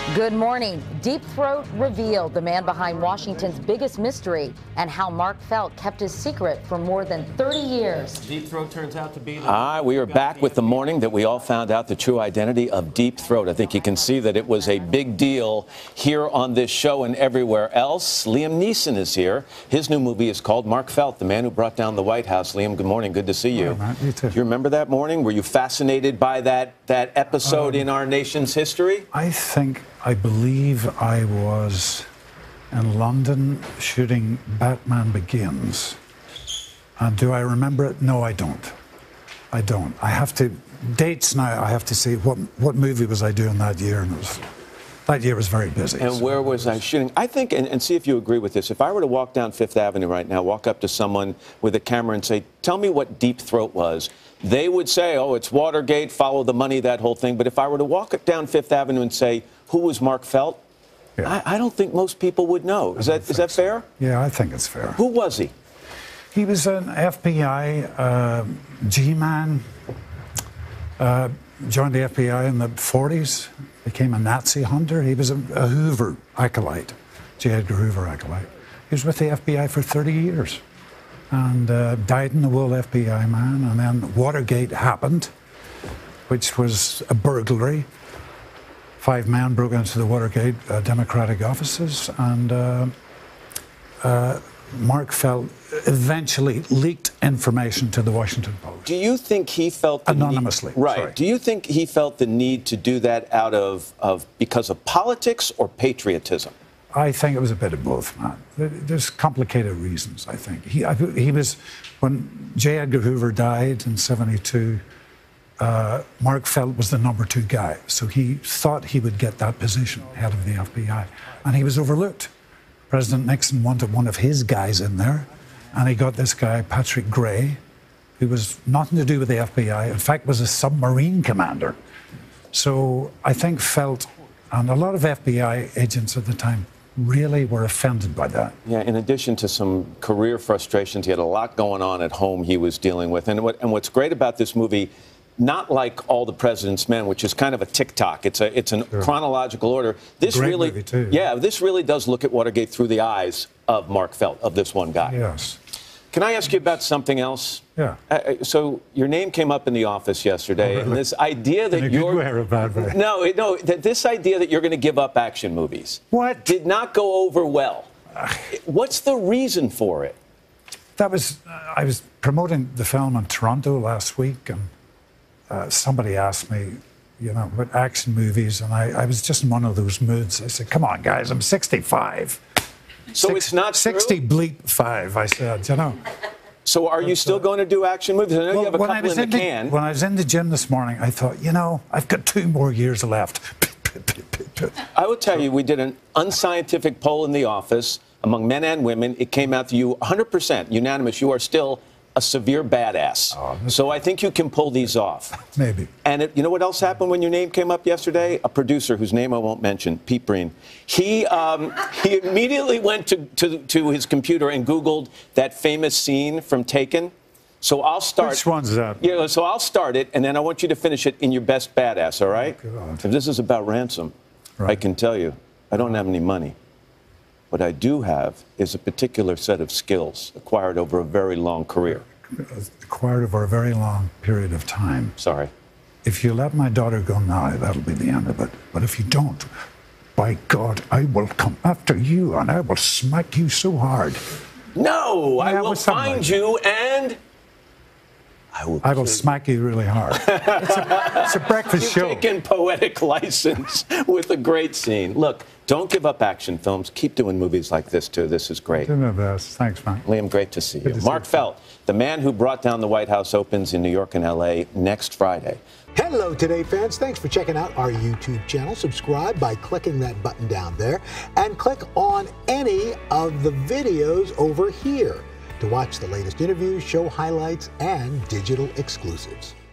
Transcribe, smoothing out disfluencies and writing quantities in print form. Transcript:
Good morning. Deep Throat revealed, the man behind Washington's biggest mystery, and how Mark Felt kept his secret for more than 30 years. Deep Throat turns out to be the... We are back with the morning that we all found out the true identity of Deep Throat. I think you can see that it was a big deal here on this show and everywhere else. Liam Neeson is here. His new movie is called Mark Felt, the man who brought down the White House. Liam, good morning. Good to see you. Hi, Matt. You too. Do you remember that morning? Were you fascinated by that episode in our nation's history? I believe I was in London shooting Batman Begins. And do I remember it? No, I don't. I have to, dates now, I have to say, what movie was I doing that year? And that year was very busy. And where was I shooting? I think, and see if you agree with this, if I were to walk down Fifth Avenue right now, walk up to someone with a camera and say, tell me what Deep Throat was, they would say, oh, it's Watergate, follow the money, that whole thing. But if I were to walk down Fifth Avenue and say, who was Mark Felt? Yeah. I don't think most people would know. Is that fair? Yeah, I think it's fair. Who was he? He was an FBI G-man, joined the FBI in the 40s, became a Nazi hunter. He was a Hoover acolyte, J. Edgar Hoover acolyte. He was with the FBI for 30 years and died in the wool FBI man. And then Watergate happened, which was a burglary. 5 men broke into the Watergate Democratic offices, and Mark Felt eventually leaked information to the Washington Post. Do you think he felt the anonymously? Right. Sorry. Do you think he felt the need to do that out of because of politics or patriotism? I think it was a bit of both, man. There's complicated reasons, I think. He was, when J. Edgar Hoover died in '72, Mark Felt was the #2 guy. So he thought he would get that position, head of the FBI. And he was overlooked. President Nixon wanted one of his guys in there, and he got this guy, Patrick Gray, who was nothing to do with the FBI, in fact was a submarine commander. So I think Felt, and a lot of FBI agents at the time, really were offended by that. Yeah, in addition to some career frustrations, he had a lot going on at home he was dealing with. And what's great about this movie, not like All the President's Men, which is kind of a tick-tock. It's an chronological order. This Great really, movie too. Yeah, this really does look at Watergate through the eyes of Mark Felt, of this one guy. Yes. Can I ask you about something else? Yeah. So your name came up in the office yesterday, really? and this idea that you're this idea that you're going to give up action movies. What? Did not go over well. What's the reason for it? That was, I was promoting the film in Toronto last week, and somebody asked me, you know, about action movies, and I was just in one of those moods. I said, come on, guys, I'm 65. So it's not 60 bleep 5, I said, you know. So are you still going to do action movies? I know you have a couple in the can. When I was in the gym this morning, I thought, you know, I've got 2 more years left. I will tell you, we did an unscientific poll in the office among men and women. It came out to you 100% unanimous. You are still a severe badass. So I think you can pull these off. Maybe. And you know what else happened when your name came up yesterday? A producer whose name I won't mention, Pete Breen. He immediately went to his computer and Googled that famous scene from Taken. So I'll start. Which one's that? Yeah, so I'll start it, and then I want you to finish it in your best badass, all right? Oh, if this is about ransom, I can tell you, I don't have any money. What I do have is a particular set of skills acquired over a very long career. Acquired over a very long period of time. Sorry. If you let my daughter go now, that'll be the end of it. But if you don't, by God, I will come after you and I will smack you so hard. No, I will find you and I will smack you really hard. It's a breakfast show. You've taken poetic license with a great scene. Look, don't give up action films. Keep doing movies like this, too. This is great. Do my best. Thanks, man. Liam, great to see you. Mark Felt, the man who brought down the White House, opens in New York and L.A. next Friday. Hello, Today fans. Thanks for checking out our YouTube channel. Subscribe by clicking that button down there and click on any of the videos over here to watch the latest interviews, show highlights, and digital exclusives.